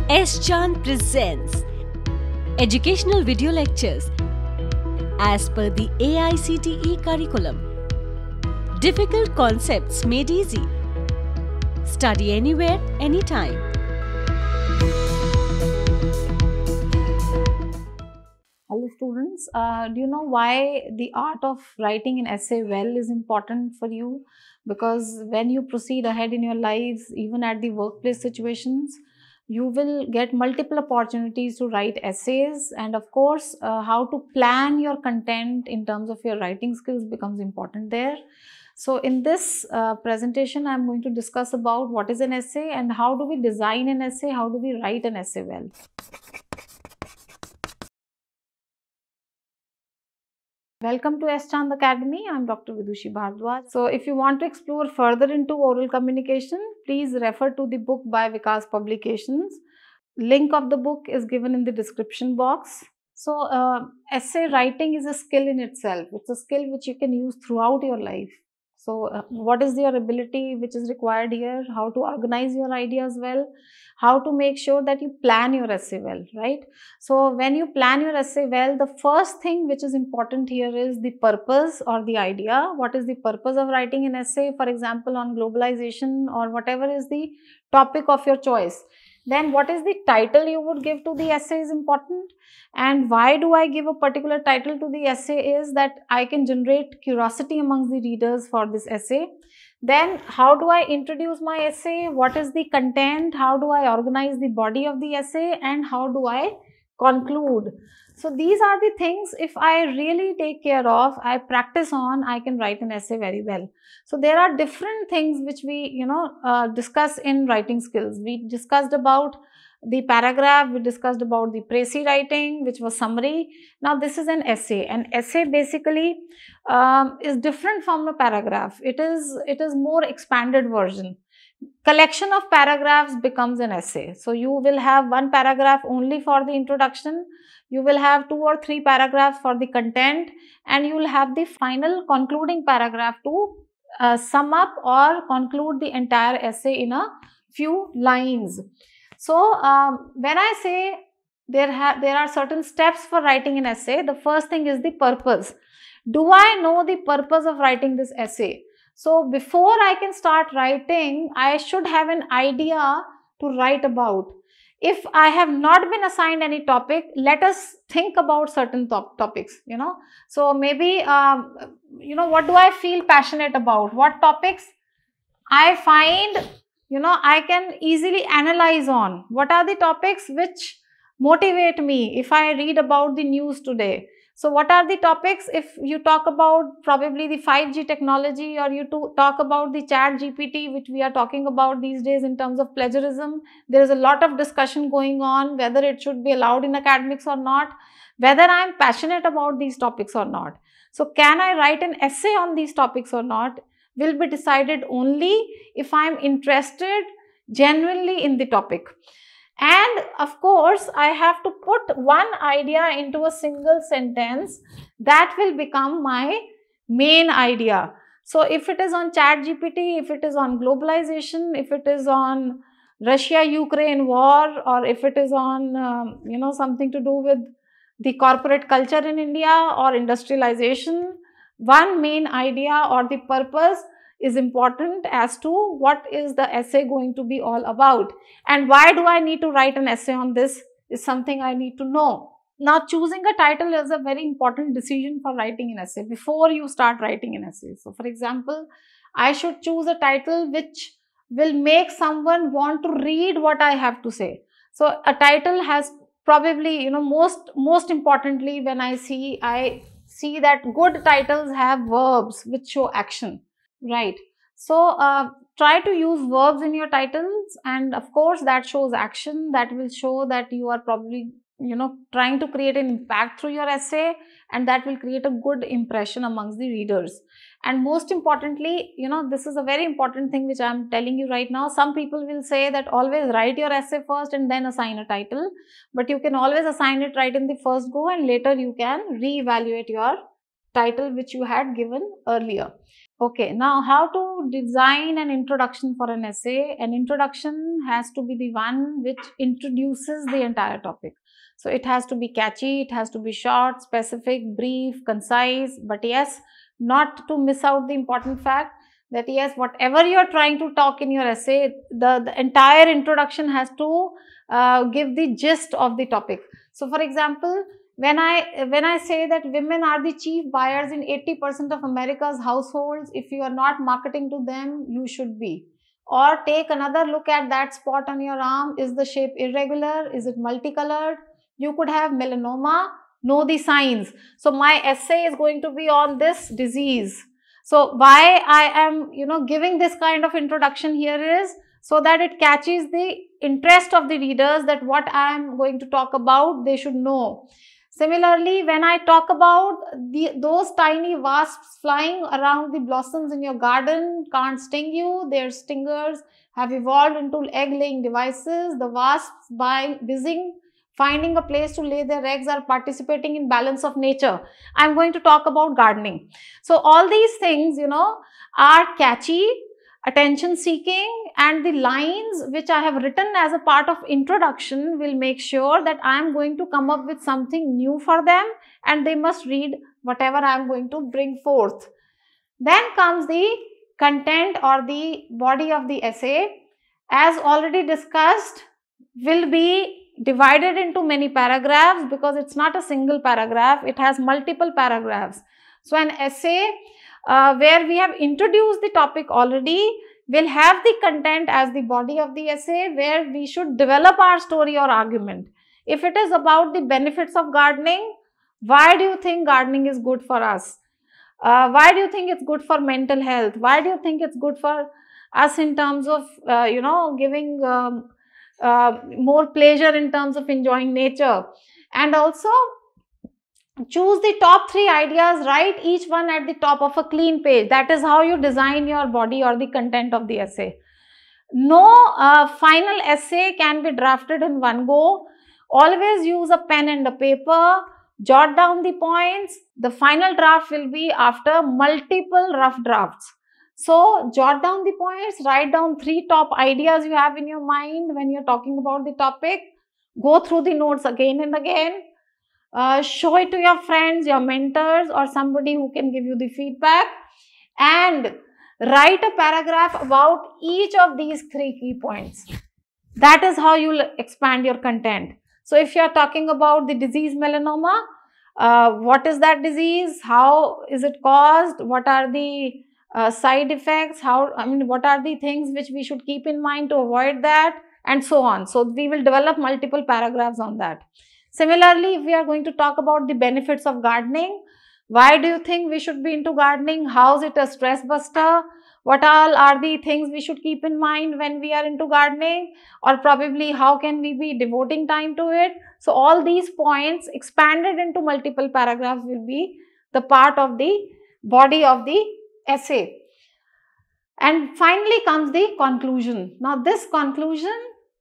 S. Chand presents educational video lectures as per the AICTE curriculum. Difficult concepts made easy. Study anywhere, anytime. Hello students, do you know why the art of writing an essay well is important for you? Because when you proceed ahead in your lives, even at the workplace situations, you will get multiple opportunities to write essays, and of course, how to plan your content in terms of your writing skills becomes important there. So in this presentation, I am going to discuss about what is an essay and how do we design an essay, how do we write an essay well. Welcome to S. Chand Academy. I am Dr. Vidushi Bhardwaj. So, if you want to explore further into oral communication, please refer to the book by Vikas Publications. Link of the book is given in the description box. So, essay writing is a skill in itself. It's a skill which you can use throughout your life. So, what is your ability which is required here? How to organize your ideas well? How to make sure that you plan your essay well, right? So, when you plan your essay well, the first thing which is important here is the purpose or the idea. What is the purpose of writing an essay, for example, on globalization or whatever is the topic of your choice? Then what is the title you would give to the essay is important. And why do I give a particular title to the essay is that I can generate curiosity amongst the readers for this essay. Then how do I introduce my essay? What is the content? How do I organize the body of the essay? And how do I conclude? So these are the things, if I really take care of, I practice on, I can write an essay very well. So there are different things which we, discuss in writing skills. We discussed about the paragraph, we discussed about the précis writing, which was summary. Now this is an essay. An essay basically is different from a paragraph. It is more expanded version. Collection of paragraphs becomes an essay. So you will have one paragraph only for the introduction. You will have 2 or 3 paragraphs for the content, and you will have the final concluding paragraph to sum up or conclude the entire essay in a few lines. So when I say there are certain steps for writing an essay, the first thing is the purpose. Do I know the purpose of writing this essay? So before I can start writing, I should have an idea to write about. If I have not been assigned any topic, let us think about certain topics, So maybe, what do I feel passionate about? What topics I find, I can easily analyze on. What are the topics which motivate me if I read about the news today? So what are the topics if you talk about probably the 5G technology, or you talk about the chat GPT, which we are talking about these days in terms of plagiarism? There is a lot of discussion going on whether it should be allowed in academics or not, whether I am passionate about these topics or not. So can I write an essay on these topics or not will be decided only if I am interested genuinely in the topic. And of course, I have to put one idea into a single sentence that will become my main idea. So if it is on chat GPT, if it is on globalization, if it is on Russia-Ukraine war, or if it is on, something to do with the corporate culture in India or industrialization, one main idea or the purpose is important as to what is the essay going to be all about. And why do I need to write an essay on this is something I need to know. Now, choosing a title is a very important decision for writing an essay before you start writing an essay. So, for example, I should choose a title which will make someone want to read what I have to say. So, a title has probably, most importantly, when I see that good titles have verbs which show action. Right. So, try to use verbs in your titles, and of course that shows action. That will show that you are probably, trying to create an impact through your essay, and that will create a good impression amongst the readers. And most importantly, this is a very important thing which I am telling you right now. Some people will say that always write your essay first and then assign a title, but you can always assign it right in the first go, and later you can reevaluate your title which you had given earlier. Okay, now how to design an introduction for an essay? An introduction has to be the one which introduces the entire topic. So it has to be catchy, it has to be short, specific, brief, concise, but yes, not to miss out the important fact that yes, whatever you are trying to talk in your essay, the entire introduction has to give the gist of the topic. So for example, when I say that women are the chief buyers in 80% of America's households, if you are not marketing to them, you should be. Or take another look at that spot on your arm. Is the shape irregular? Is it multicolored? You could have melanoma. Know the signs. So my essay is going to be on this disease. So why I am giving this kind of introduction here is so that it catches the interest of the readers, that what I am going to talk about they should know. Similarly, when I talk about those tiny wasps flying around the blossoms in your garden can't sting you, their stingers have evolved into egg-laying devices. The wasps, by busying finding a place to lay their eggs, are participating in balance of nature. I'm going to talk about gardening. So all these things, are catchy, attention seeking, and the lines which I have written as a part of introduction will make sure that I am going to come up with something new for them, and they must read whatever I am going to bring forth. Then comes the content or the body of the essay. As already discussed, will be divided into many paragraphs because it's not a single paragraph, it has multiple paragraphs. So an essay where we have introduced the topic already will have the content as the body of the essay, where we should develop our story or argument. If it is about the benefits of gardening, why do you think gardening is good for us? Why do you think it's good for mental health? Why do you think it's good for us in terms of giving more pleasure in terms of enjoying nature? And also choose the top 3 ideas, write each one at the top of a clean page. That is how you design your body or the content of the essay. No final essay can be drafted in one go. Always use a pen and a paper, jot down the points. The final draft will be after multiple rough drafts. So jot down the points, write down 3 top ideas you have in your mind when you're talking about the topic. Go through the notes again and again. Show it to your friends, your mentors, or somebody who can give you the feedback, and write a paragraph about each of these 3 key points. That is how you will expand your content. So if you are talking about the disease melanoma, what is that disease? How is it caused? What are the side effects? What are the things which we should keep in mind to avoid that? And so on. So we will develop multiple paragraphs on that. Similarly, if we are going to talk about the benefits of gardening, why do you think we should be into gardening? How is it a stress buster? What all are the things we should keep in mind when we are into gardening? Or probably how can we be devoting time to it? So all these points expanded into multiple paragraphs will be the part of the body of the essay. And finally comes the conclusion. Now this conclusion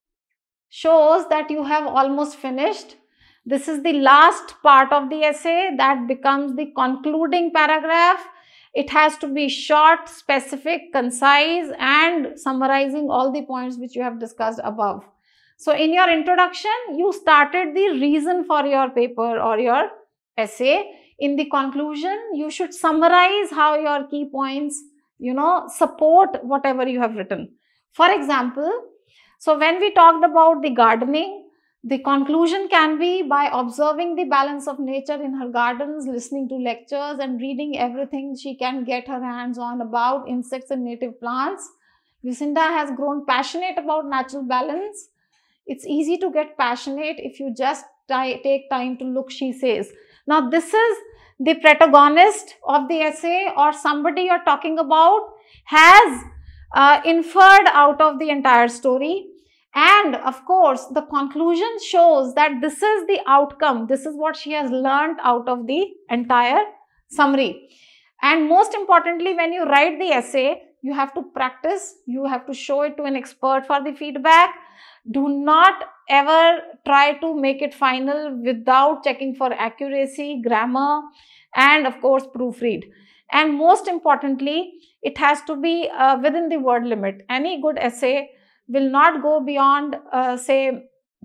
shows that you have almost finished. This is the last part of the essay that becomes the concluding paragraph. It has to be short, specific, concise, and summarizing all the points which you have discussed above. So in your introduction, you started the reason for your paper or your essay. In the conclusion, you should summarize how your key points, support whatever you have written. For example, so when we talked about the gardening, the conclusion can be by observing the balance of nature in her gardens, listening to lectures, and reading everything she can get her hands on about insects and native plants. Lucinda has grown passionate about natural balance. It's easy to get passionate if you just take time to look, she says. Now, this is the protagonist of the essay, or somebody you're talking about has inferred out of the entire story. And of course, the conclusion shows that this is the outcome. This is what she has learned out of the entire summary. And most importantly, when you write the essay, you have to practice. You have to show it to an expert for the feedback. Do not ever try to make it final without checking for accuracy, grammar, and of course, proofread. And most importantly, it has to be within the word limit. Any good essay will not go beyond say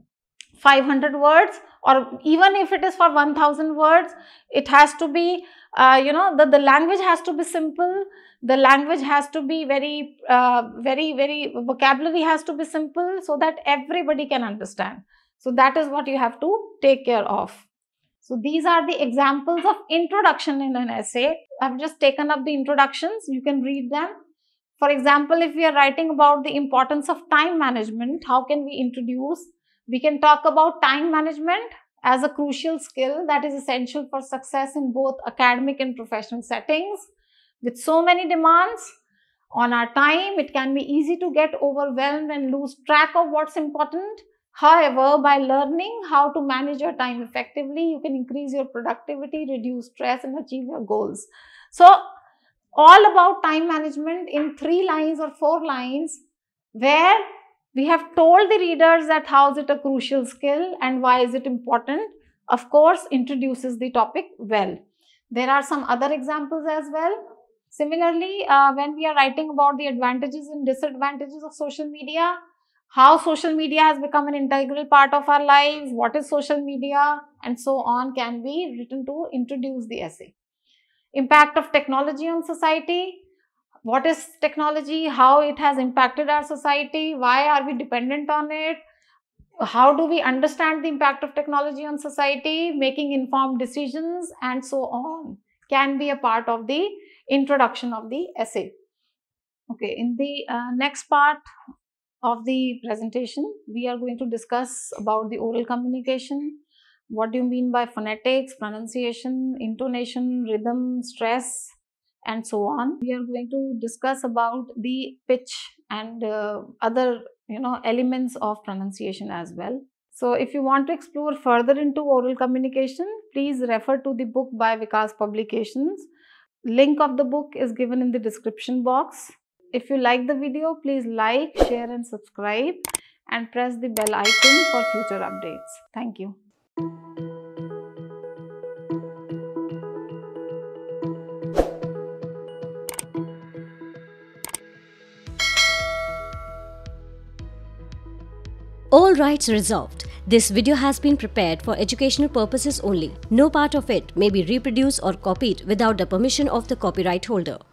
500 words, or even if it is for 1000 words, it has to be the language has to be simple, the language has to be very vocabulary has to be simple, so that everybody can understand. So that is what you have to take care of. So these are the examples of introduction in an essay. I've just taken up the introductions, you can read them. For example, if we are writing about the importance of time management, how can we introduce? We can talk about time management as a crucial skill that is essential for success in both academic and professional settings. With so many demands on our time, it can be easy to get overwhelmed and lose track of what's important. However, by learning how to manage your time effectively, you can increase your productivity, reduce stress, and achieve your goals. So, all about time management in 3 lines or 4 lines, where we have told the readers that how is it a crucial skill and why is it important. Of course, introduces the topic well. There are some other examples as well. Similarly, when we are writing about the advantages and disadvantages of social media, how social media has become an integral part of our lives, what is social media, and so on, can be written to introduce the essay. Impact of technology on society. What is technology? How it has impacted our society? Why are we dependent on it? How do we understand the impact of technology on society? Making informed decisions, and so on, can be a part of the introduction of the essay. Okay, in the next part of the presentation, we are going to discuss about the oral communication. What do you mean by phonetics, pronunciation, intonation, rhythm, stress, and so on. We are going to discuss about the pitch and other elements of pronunciation as well. So if you want to explore further into oral communication, please refer to the book by Vikas Publications. Link of the book is given in the description box. If you like the video, please like, share and subscribe, and press the bell icon for future updates. Thank you. All rights reserved. This video has been prepared for educational purposes only. No part of it may be reproduced or copied without the permission of the copyright holder.